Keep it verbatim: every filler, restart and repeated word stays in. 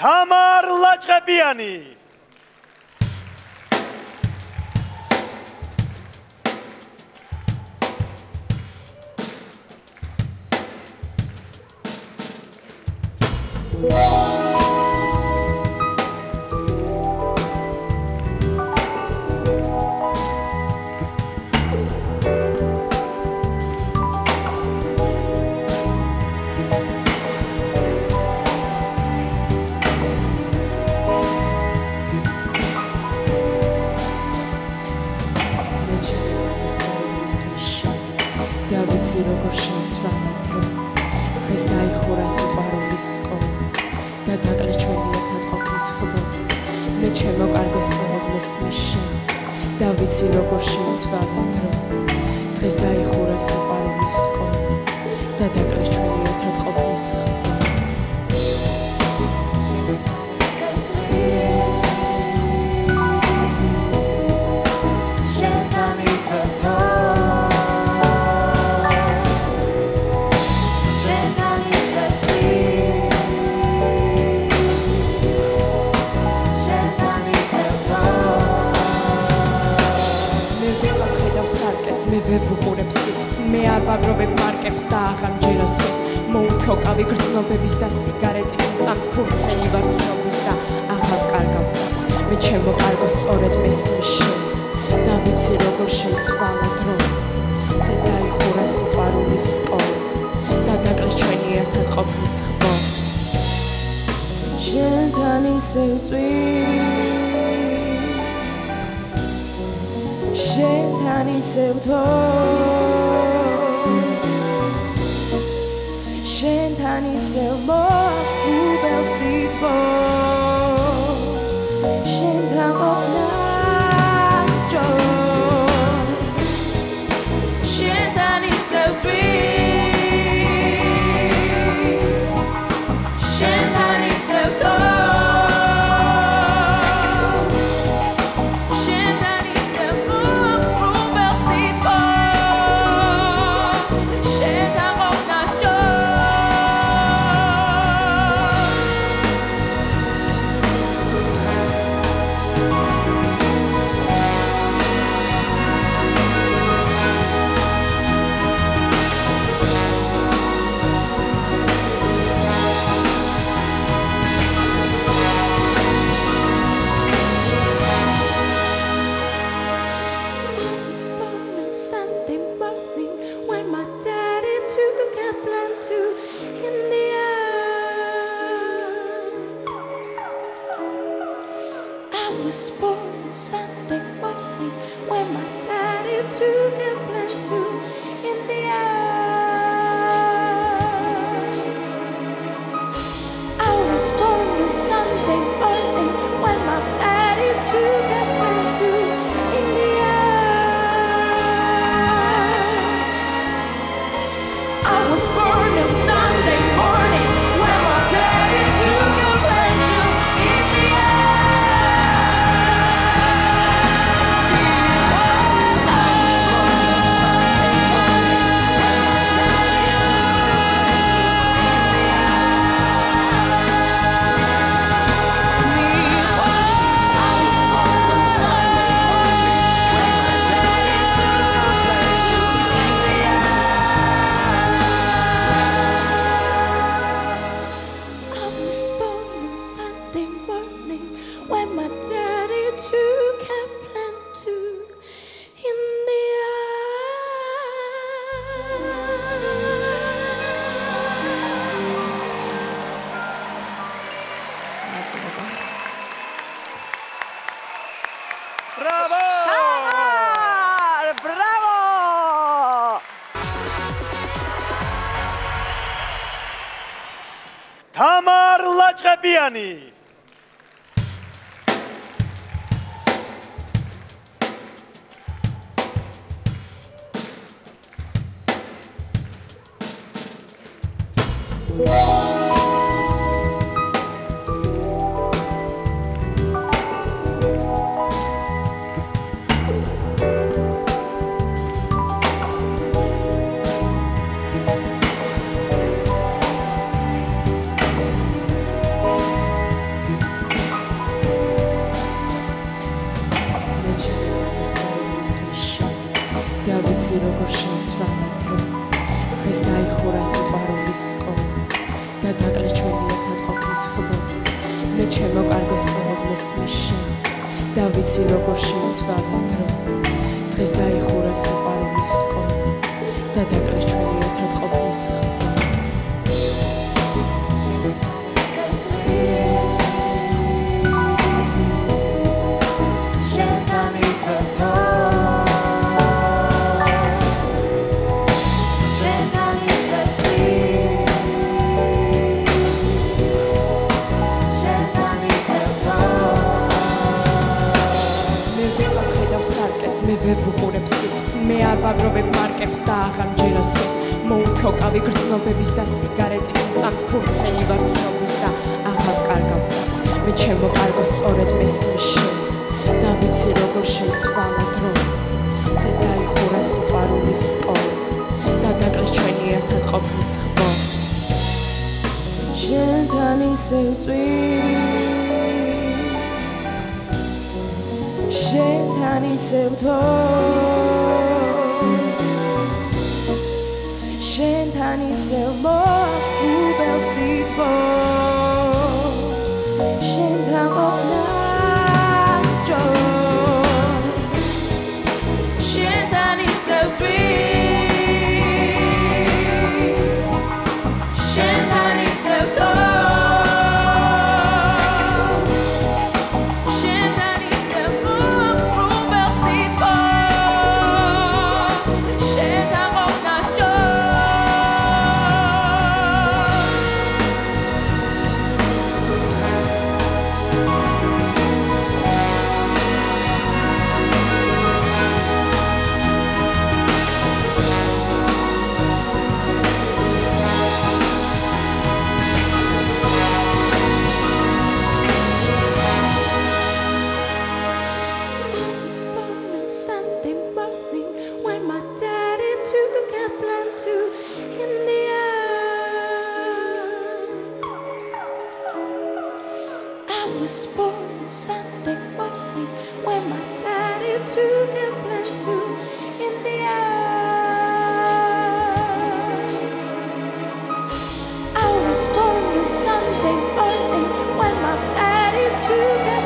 თამარ ლაჭყებიანი როგორ შეცვალა დღეს დაიხურა სიყვარულის სკოლა და დაკლე ჩვენი ერთად ყოფნის ხმა მე ჩემო კარგო სწორობლეს მიშენ და ვიცი როგორ შეცვალა დღეს დაიხურა სიყვარულის სკოლა და დაკლე ჩვენი ერთად ყოფნის ხმა მე ვერ ვუყურებ სისხლს მე არ ვაგროვებ მარკებს და აღარ მჯერას ხეს მოუთრო კავი გრძნობების და სიგარეტის მწამს ფურცელი ვარ ცნობის და აღარ კარგავ წამს მე ჩემო კარგო სწორედ მესმის შენ და ვიცი როგორ შეიცვალა დრო დღეს დაიხურა სიყვარულის სკოლა და დაკლეს ჩვენი ერთად ყოფნის ხმა შენთან ისევ წვიმს შენთან ისევ თოვს შენთან ისევ მოაქვს უბელს თითბოს შენთან ყოფნას ჯობს შენთან ისევ წვიმს შენთან ისევ თოვს I was born Sunday morning when my daddy took a plane to India. I was born on Sunday morning when my daddy took a plane to India. I was born on Sunday morning when my daddy took a plane to India. When my daddy took a plane to India. Bravo! Tamar! Bravo! Tamar Laჭყებიანი დღეს დაიხურა სიყვარულის სკოლა და დაკლე ჩვენი ერთად ყოფნის ხბო მე ჩემო კარგო სწორად მესმის შენ და ვიცი როგორ შეიცვალა დრო დღეს დაიხურა სიყვარულის სკოლა და დაკლე ჩვენი ერთად ყოფნის ხბო მე ვერ ვუყურებ სისხლს მე არ ვაგროვებ მარკებს და აღარ მჯერასვეს მოუთროკავი გრძნობების და სიგარეტის მწამს ფურცელი ვარ ცნობის და აღარ კარგავ წამს მე ჩემო კარგო სწორედ მესმის შენ და ვიცი როგორ შეიცვალა დრო დღეს დაიხურა სიყვარულის სკოლა და დაკლეს ჩვენი ერთად ყოფნის ხბო შენთან ისევ წვიმს შენთან ისევ თოვს შენთან ისევ მოაქვს უბელს თითბო შენთან ყოფნას სჯობს შენთან ისევ წვიმს შენთან ისევ თოვს I was born Sunday morning when my daddy took a plane to India. I was born on Sunday morning when my daddy took a